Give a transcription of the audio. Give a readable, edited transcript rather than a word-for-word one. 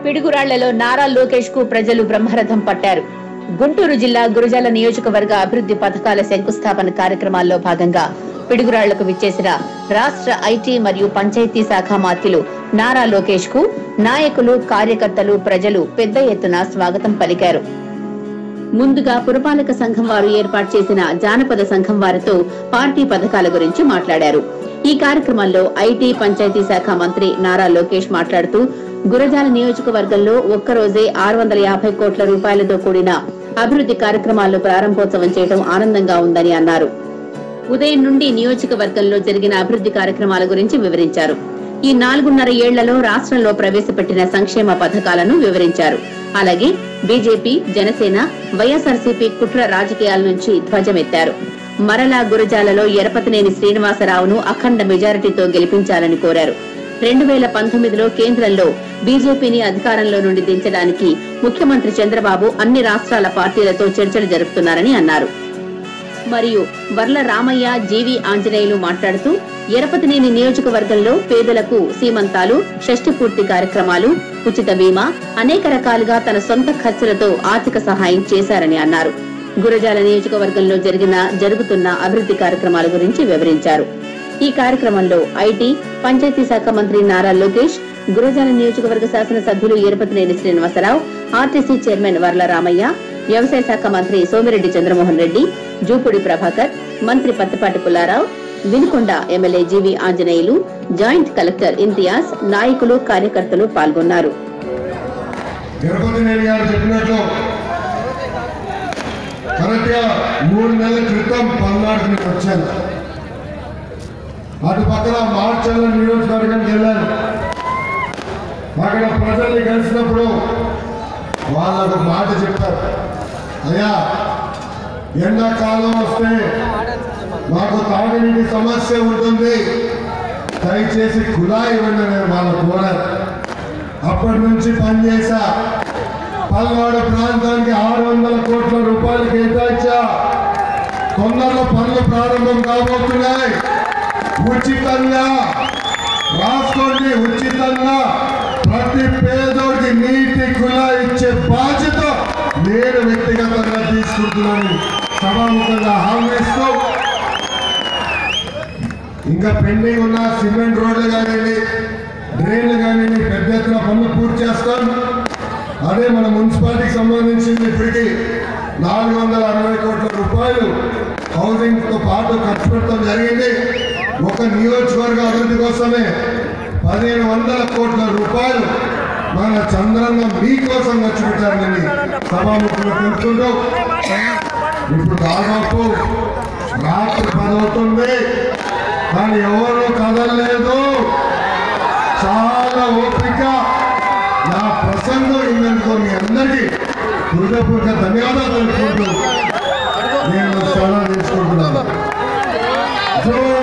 పిడుగురాళ్లలో నారా లోకేష్ కు ప్రజలు బ్రహ్మరథం పట్టారు. గుంటూరు జిల్లా గురజాల నియోజకవర్గ అభివృద్ధి పథకాల శంకుస్థాపన కార్యక్రమాల్లో భాగంగా పిడుగురాళ్లకు విచ్చేసిన రాష్ట్ర ఐటీ మరియు పంచాయతీ శాఖ మంత్రులు నారా లోకేష్ కు నాయకులు, కార్యకర్తలు, ప్రజలు పెద్ద ఎత్తున స్వాగతం పలికారు. ముందుగా పురపాలక సంఘం వారు ఏర్పాటు చేసిన జానపద సంఘం వారితో పార్టీ పథకాల గురించి మాట్లాడారు. ఈ కార్యక్రమంలో ఐటీ పంచాయతీ శాఖ మంత్రి నారా లోకేష్ మాట్లాడుతూ గురజాల నియోజకవర్గంలో ఒక్కరోజే 650 కోట్ల రూపాయలతో కూడిన అభివృద్ధి కార్యక్రమాల్లో ప్రారంభోత్సవం చేయడం ఆనందంగా ఉందని అన్నారు. ఉదయం నుండి నియోజకవర్గంలో జరిగిన అభివృద్ధి కార్యక్రమాల గురించి వివరించారు. ఈ 4.5 ఏళ్లలో రాష్ట్రంలో ప్రవేశపెట్టిన సంక్షేమ పథకాలను వివరించారు. అలాగే బీజేపీ, జనసేన, వైఎస్ఆర్సీపీ కుట్ర రాజకీయాల నుంచి ధ్వజమెత్తారు. మరలా గురజాలలో ఎరపతినేని శ్రీనివాసరావును అఖండ మెజారిటీతో గెలిపించాలని కోరారు. 2019లో కేంద్రంలో బీజేపీని అధికారంలో నుండి దించడానికి ముఖ్యమంత్రి చంద్రబాబు అన్ని రాష్ట్రాల పార్టీలతో చర్చలు జరుపుతున్నారని అన్నారు. మరియు వర్ల రామయ్య, జీవి ఆంజనేయులు మాట్లాడుతూ ఎరపతినేని నియోజకవర్గంలో పేదలకు సీమంతాలు, షష్ఠి పూర్తి కార్యక్రమాలు, ఉచిత బీమా, అనేక రకాలుగా తన సొంత ఖర్చులతో ఆర్థిక సహాయం చేశారని అన్నారు. గురజాల నియోజకవర్గంలో జరుగుతున్న అభివృద్ధి కార్యక్రమాల గురించి వివరించారు. ఈ కార్యక్రమంలో ఐటీ, పంచాయతీ శాఖ మంత్రి నారా లోకేష్, గురజాల నియోజకవర్గ శాసనసభ్యులు ఎరపతినేని శ్రీనివాసరావు, ఆర్టీసీ చైర్మన్ వర్ల రామయ్య, వ్యవసాయ శాఖ మంత్రి సోమిరెడ్డి చంద్రమోహన్ రెడ్డి, జూపూడి ప్రభాకర్, మంత్రి Pattipati Pullarao, Vinukonda MLA GV Anjaneyulu, joint collector Imtiaz, నాయకులు, కార్యకర్తలు పాల్గొన్నారు. అటు పక్కన మార్చల్ల నియోజకవర్గానికి వెళ్ళాను. అక్కడ ప్రజల్ని కలిసినప్పుడు వాళ్ళకు మాట చెప్పారు, అయ్యా ఎండాకాలం వస్తే మాకు తాగునీటి సమస్య ఉంటుంది, దయచేసి కుళాయి ఇవ్వండి నేను వాళ్ళకు కోరారు. అప్పటి నుంచి పనిచేసా. పల్నాడు ప్రాంతానికి 600 కోట్ల రూపాయలు కేటాయించా. తొందరలో పనులు ప్రారంభం కాబోతున్నాయి. ఉచితంగా రాసుకోండి, ఉచితంగా ప్రతి పేదోడికి నీటి కుళాయి ఇచ్చే బాధ్యత నేను వ్యక్తిగతంగా తీసుకుంటున్నాను సభాముఖంగా హామీ ఇస్తూ, ఇంకా పెండింగ్ ఉన్న సిమెంట్ రోడ్లు కానివ్వండి, డ్రైన్లు కానివ్వండి, పెద్ద ఎత్తున పనులు పూర్తి చేస్తాం. అదే మన మున్సిపాలిటీకి సంబంధించింది ఇప్పటికీ 460 కోట్ల రూపాయలు హౌసింగ్ తో పాటు ఖర్చు పెట్టడం జరిగింది. ఒక నియోజకవర్గ అభివృద్ధి కోసమే 1500 కోట్ల రూపాయలు మన చంద్రన్న మీకోసం ఖర్చు పెట్టారని సభాముఖంగా తెలుసుకుంటూ, ఇప్పుడు దాదాపు రాత్రి 10 అవుతుంది, కానీ ఎవరు కదలలేదు. చాలా ఓపిక. నా ప్రసంగం ఇందుకు మీ అందరికీ హృదయపూర్వక ధన్యవాదాలు తెలుసుకుంటూ నేను సెలవు తీసుకుంటున్నాను.